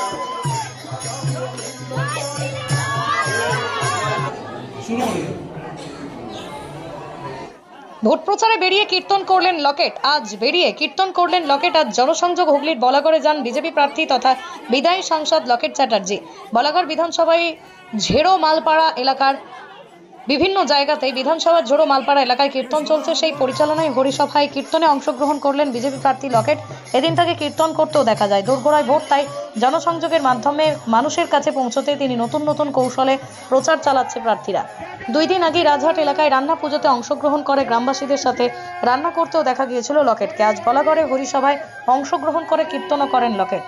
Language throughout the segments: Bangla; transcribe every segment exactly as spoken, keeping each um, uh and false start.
ভোট প্রচারে বেরিয়ে কীর্তন করলেন লকেট। আজ বেরিয়ে কীর্তন করলেন লকেট। আজ জনসংযোগ হুগলির বলাগড়ে যান বিজেপি প্রার্থী তথা বিধায়ী সাংসদ লকেট চ্যাটার্জি। বলাগড় বিধানসভায় ঝেড়ো মালপাড়া এলাকার বিভিন্ন জায়গাতে বিধানসভার ঝোড়ো মালপাড়া এলাকায় কীর্তন চলছে, সেই পরিচালনায় হরিসভায় কীর্তনে অংশগ্রহণ করলেন বিজেপি প্রার্থী লকেট। এদিন তাকে কীর্তন করতেও দেখা যায়। দোরগোড়ায় ভোট, তাই জনসংযোগের মাধ্যমে মানুষের কাছে পৌঁছতে তিনি নতুন নতুন কৌশলে প্রচার চালাচ্ছে প্রার্থীরা। দুই দিন আগে রাজহাট এলাকায় রান্না পুজোতে অংশগ্রহণ করে গ্রামবাসীদের সাথে রান্না করতেও দেখা গিয়েছিল লকেটকে। আজ বলাগড়ে হরিসভায় অংশগ্রহণ করে কীর্তনও করেন লকেট।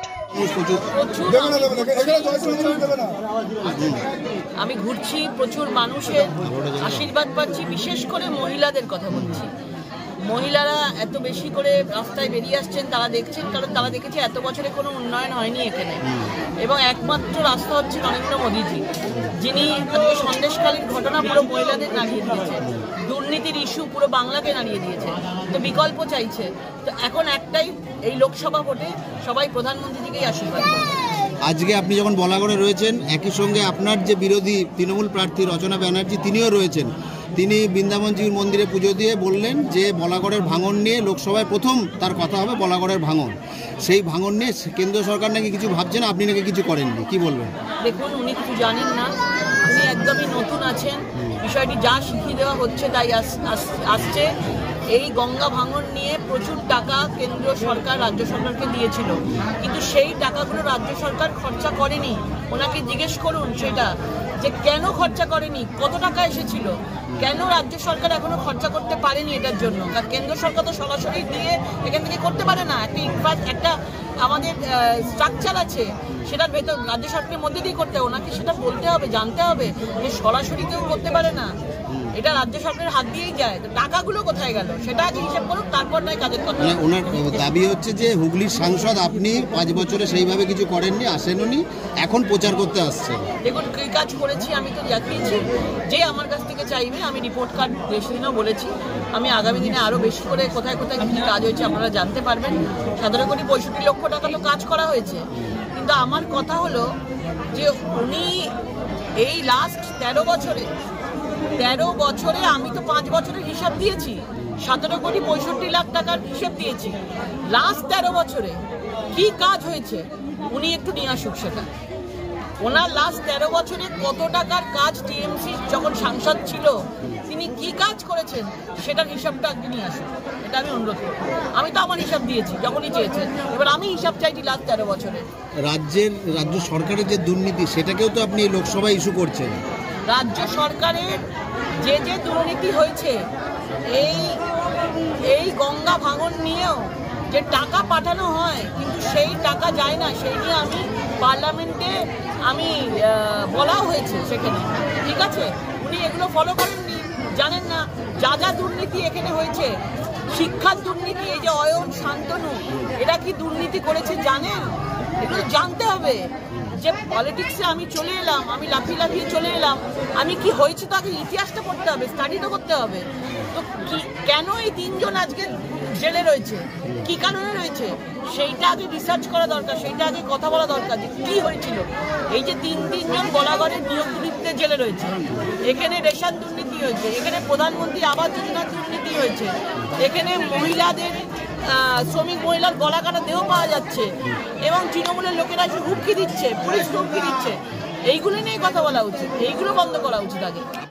আমি ঘুরছি, প্রচুর মানুষের আশীর্বাদ পাচ্ছি, বিশেষ করে মহিলাদের কথা বলছি। মহিলারা এত বেশি করে রাস্তায় বেরিয়ে আসছেন, তারা দেখছেন, কারণ তারা দেখেছে এত বছরে কোনো উন্নয়ন হয়নি এখানে, এবং একমাত্র রাস্তা হচ্ছে নরেন্দ্র মোদীজি, যিনি আজকে সন্দেশকালীন ঘটনা পুরো মহিলাদের নাড়িয়ে দিয়েছে, দুর্নীতির ইস্যু পুরো বাংলাকে নাড়িয়ে দিয়েছে। তো বিকল্প চাইছে, তো এখন একটাই, এই লোকসভা ভোটে সবাই প্রধানমন্ত্রীজিকেই আশীর্বাদ করবে। আজকে আপনি যখন বলাগড়ে রয়েছেন, একই সঙ্গে আপনার যে বিরোধী তৃণমূল প্রার্থী রচনা ব্যানার্জি তিনিও রয়েছেন। তিনি বৃন্দাবনজির মন্দিরে পুজো দিয়ে বললেন যে বলাগড়ের ভাঙন নিয়ে লোকসভায় প্রথম তার কথা হবে বলাগড়ের ভাঙন। সেই ভাঙন নিয়ে কেন্দ্র সরকার নাকি কিছু ভাবছেন, আপনি নাকি কিছু করেননি, কি বলবেন? দেখুন, উনি কিছু জানেন না, উনি একদমই নতুন আছেন। বিষয়টি যা শিখিয়ে দেওয়া হচ্ছে তাই আসছে। এই গঙ্গা ভাঙন নিয়ে প্রচুর টাকা কেন্দ্র সরকার রাজ্য সরকারকে দিয়েছিল, কিন্তু সেই টাকাগুলো রাজ্য সরকার খরচা করেনি। ওনাকে জিজ্ঞেস করুন সেটা, যে কেন খরচা করেনি, কত টাকা এসেছিল, কেন রাজ্য সরকার এখনো খরচা করতে পারেনি এটার জন্য। কারণ কেন্দ্র সরকার তো সরাসরি দিয়ে এখান থেকে করতে পারে না। একটা ইনফ্রাস্ট একটা আমাদের স্ট্রাকচার আছে, সেটার ভেতর রাজ্য সরকারের মধ্যে দিয়ে করতে হবে। ওনাকে সেটা বলতে হবে, জানতে হবে যে সরাসরি কেউ করতে পারে না, এটা রাজ্য সরকারের হাত দিয়েই যায়। তো টাকাগুলো কোথায় গেল সেটা আগে হিসাব করুন, তারপর নয় কাজের কথা। ওনার দাবি হচ্ছে যে হুগলির সাংসদ আপনি পাঁচ বছরে সেইভাবে কিছু করেননি, আসেননি, এখন প্রচার করতে আসছেন। দেখুন, কী কাজ করেছি আমি তো দেখিয়েছি। যে আমার কাছ থেকে চাইবে আমি রিপোর্ট কার্ড সেদিনও বলেছি। আমি আগামী দিনে আরও বেশি করে কোথায় কোথায় কী কাজ হয়েছে আপনারা জানতে পারবেন। সতেরো কোটি পঁয়ষট্টি লক্ষ টাকা তো কাজ করা হয়েছে, কিন্তু আমার কথা হলো যে উনি এই লাস্ট তেরো বছরে তেরো বছরে আমি তো পাঁচ বছরের হিসাব দিয়েছি, সতেরো কোটি পঁয়ষট্টি লাখ টাকার হিসাব দিয়েছি। লাস্ট তেরো বছরে কি কাজ হয়েছে উনি একটু নিয়ে আসুক সেটা। ওনার লাস্ট তেরো বছরে কত টাকার কাজ টিএমসি যখন সাংসদ ছিল তিনি কি কাজ করেছেন সেটার হিসাবটা আগে নিয়ে আসুন, এটা আমি অনুরোধ করব। আমি তো আমার হিসাব দিয়েছি যখনই চেয়েছেন, এবার আমি হিসাব চাইছি লাস্ট তেরো বছরে। রাজ্যের রাজ্য সরকারের যে দুর্নীতি সেটাকেও তো আপনি লোকসভায় ইস্যু করছেন। রাজ্য সরকারের যে যে দুর্নীতি হয়েছে, এই এই গঙ্গা ভাঙন নিয়েও যে টাকা পাঠানো হয় কিন্তু সেই টাকা যায় না, সেই নিয়ে আমি পার্লামেন্টে আমি বলাও হয়েছে সেখানে। ঠিক আছে, উনি এগুলো ফলো করেননি, জানেন না। যা যা দুর্নীতি এখানে হয়েছে, শিক্ষার দুর্নীতি, এই যে অয়ন শান্তনু এরা কি দুর্নীতি করেছে জানেন? এগুলো জানতে হবে। যে পলিটিক্সে আমি চলে এলাম, আমি লাফিয়ে লাফিয়ে চলে এলাম, আমি কি হয়েছে তো আগে ইতিহাসটা পড়তে হবে, স্টাডি তো করতে হবে। তো কি কেন এই তিনজন আজকে জেলে রয়েছে, কি কারণে রয়েছে সেইটা আগে রিসার্চ করা দরকার, সেইটা আগে কথা বলা দরকার যে কী হয়েছিল। এই যে তিন তিনজন বলাগড়ের নিয়োগ দুর্নীতিতে জেলে রয়েছে, এখানে রেশন দুর্নীতি হয়েছে, এখানে প্রধানমন্ত্রী আবাস যোজনার দুর্নীতি হয়েছে, এখানে মহিলাদের শ্রমিক মহিলার গলা কাটা দেহ পাওয়া যাচ্ছে, এবং তৃণমূলের লোকেরা এসে হুমকি দিচ্ছে, পুলিশ হুমকি দিচ্ছে। এইগুলো নিয়ে কথা বলা উচিত, এইগুলো বন্ধ করা উচিত আগে।